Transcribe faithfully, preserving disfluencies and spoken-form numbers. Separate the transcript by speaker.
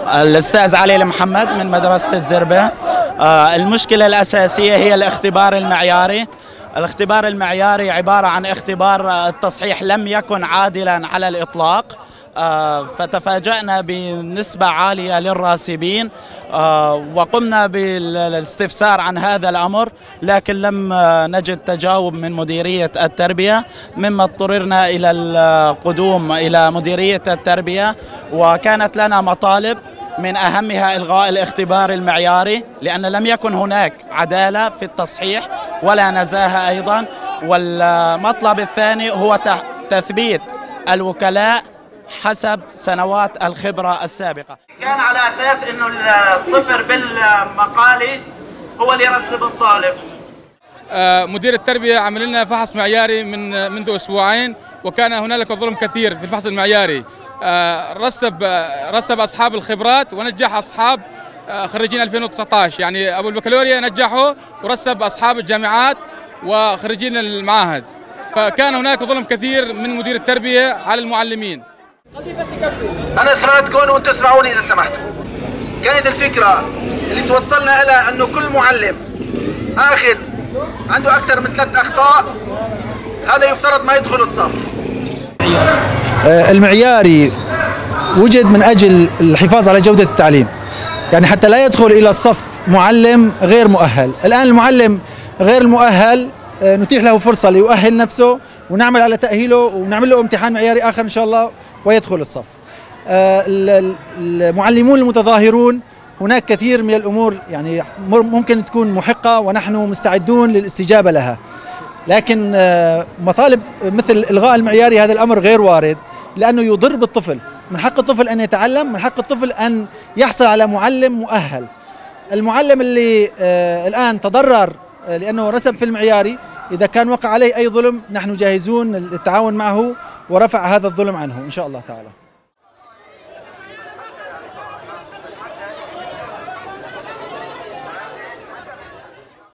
Speaker 1: الأستاذ علي المحمد من مدرسة الزربة. المشكلة الأساسية هي الاختبار المعياري. الاختبار المعياري عبارة عن اختبار التصحيح لم يكن عادلا على الإطلاق، فتفاجأنا بنسبة عالية للراسبين، وقمنا بالاستفسار عن هذا الأمر لكن لم نجد تجاوب من مديرية التربية، مما اضطررنا إلى القدوم إلى مديرية التربية، وكانت لنا مطالب من أهمها إلغاء الاختبار المعياري لأن لم يكن هناك عدالة في التصحيح ولا نزاهة أيضا. والمطلب الثاني هو تثبيت الوكلاء حسب سنوات الخبرة السابقة. كان على أساس أنه الصفر بالمقالي هو اللي يرسب الطالب.
Speaker 2: مدير التربية عمل لنا فحص معياري من منذ أسبوعين، وكان هنالك ظلم كثير في الفحص المعياري. رسب رسب أصحاب الخبرات ونجح أصحاب خريجين ألفين وتسعة عشر، يعني أبو البكالوريا نجحوا ورسب أصحاب الجامعات وخريجين المعاهد، فكان هناك ظلم كثير من مدير التربية على المعلمين.
Speaker 3: أنا سمعتكم وأنتم اسمعوني إذا سمحتوا. كانت الفكرة اللي توصلنا إلى أنه كل معلم آخذ عنده أكثر من ثلاث أخطاء هذا يفترض ما يدخل الصف.
Speaker 4: المعياري وجد من أجل الحفاظ على جودة التعليم، يعني حتى لا يدخل إلى الصف معلم غير مؤهل. الآن المعلم غير المؤهل نتيح له فرصة ليؤهل نفسه ونعمل على تأهيله ونعمل له امتحان معياري آخر إن شاء الله ويدخل الصف. المعلمون المتظاهرون هناك كثير من الأمور يعني ممكن تكون محقة ونحن مستعدون للاستجابة لها، لكن مطالب مثل إلغاء المعياري هذا الأمر غير وارد لأنه يضر بالطفل. من حق الطفل أن يتعلم، من حق الطفل أن يحصل على معلم مؤهل. المعلم اللي الآن تضرر لأنه رسب في المعياري إذا كان وقع عليه أي ظلم نحن جاهزون للتعاون معه ورفع هذا الظلم عنه إن شاء الله تعالى.